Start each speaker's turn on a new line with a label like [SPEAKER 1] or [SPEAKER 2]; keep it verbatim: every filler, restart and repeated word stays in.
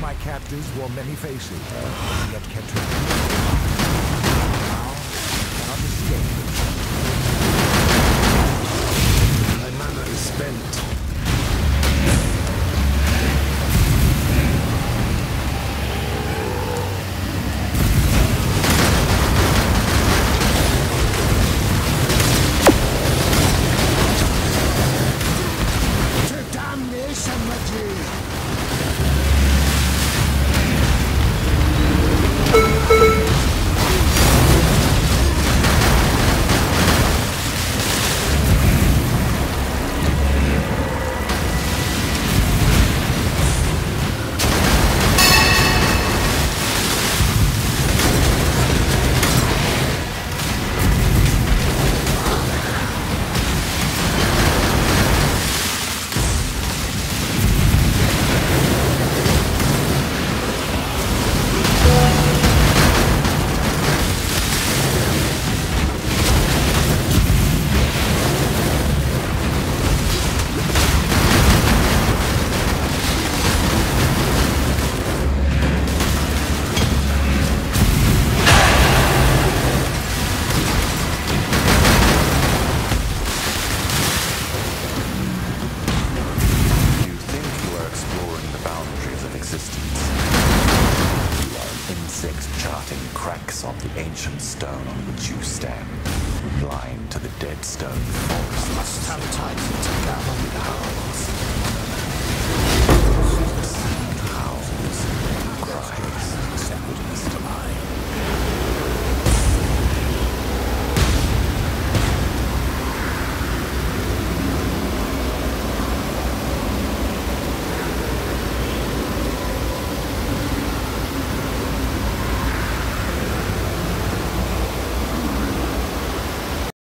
[SPEAKER 1] my captors wore many faces, yet kept track. Now, I cannot escape.
[SPEAKER 2] My mana is spent.
[SPEAKER 3] Charting cracks of the ancient stone on which you stand, blind to the dead stone forest.
[SPEAKER 2] Must have Titan to gather the hours.